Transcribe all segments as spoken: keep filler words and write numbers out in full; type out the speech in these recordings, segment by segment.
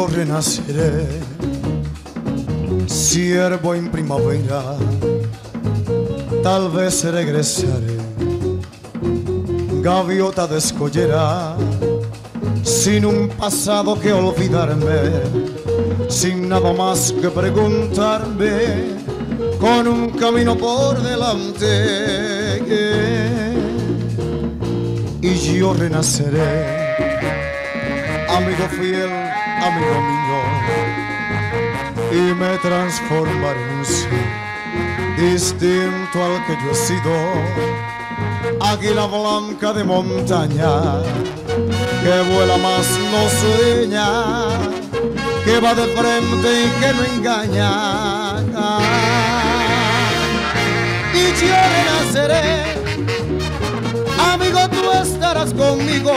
yo renaceré, ciervo en primavera, tal vez regresaré, gaviota de escollera, sin un pasado que olvidarme, sin nada más que preguntarme, con un camino por delante, y yo renaceré, amigo fiel, amigo mío, y me transformaré en un ser distinto al que yo he sido, águila blanca de montaña, que vuela más no sueña, que va de frente y que no engaña. Y yo renaceré, amigo, tú estarás conmigo,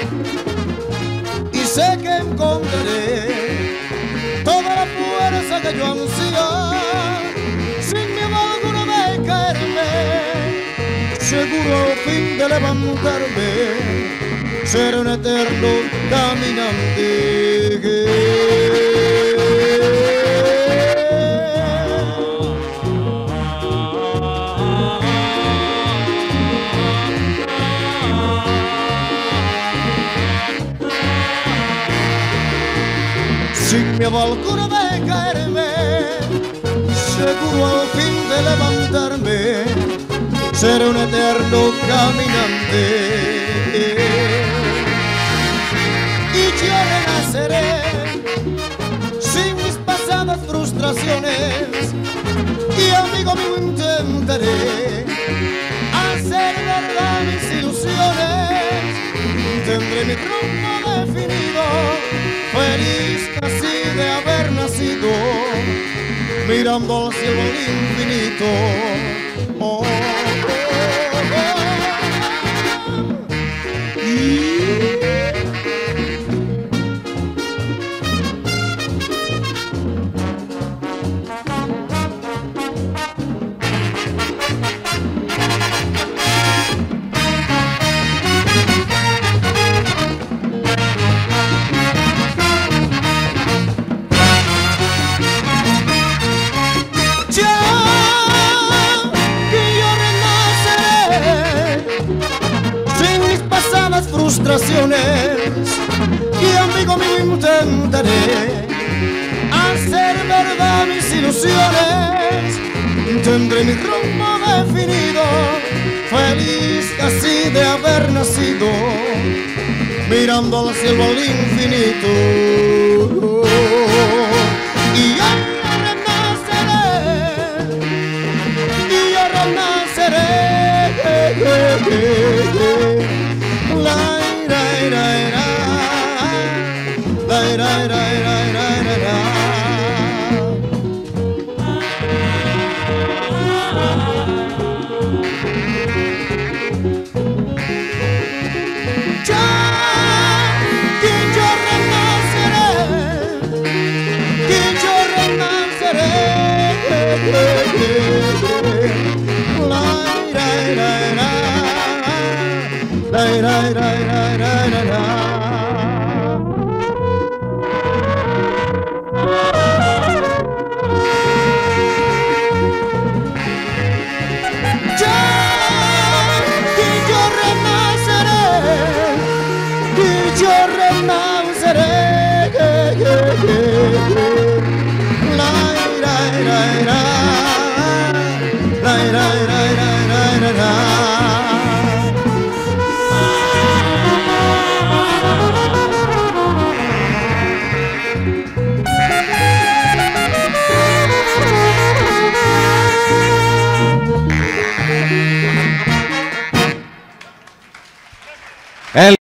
y sé que encontraré toda la fuerza que yo ansío, sin miedo alguno de caerme, seguro al fin de levantarme, ser un eterno caminante. Sin miedo alguno de caerme, seguro al fin de levantarme, ser un eterno caminante. Y yo renaceré, sin mis pasadas frustraciones, y amigo mío intentaré hacer verdad mis ilusiones. Tendré mi rumbo definido, feliz casi de haber nacido, mirando al cielo infinito. Oh, oh, oh, oh. Y... frustraciones, y amigo mío intentaré hacer verdad mis ilusiones. Tendré mi rumbo definido, feliz casi de haber nacido, mirando al cielo al infinito. Y yo renaceré, y yo renaceré. La la la la la la la la la. Ya que yo renaceré, que yo renaceré. La la la la la la la la la la. Ya que yo renaceré, que yo renaceré. La la la la la la la la la la. El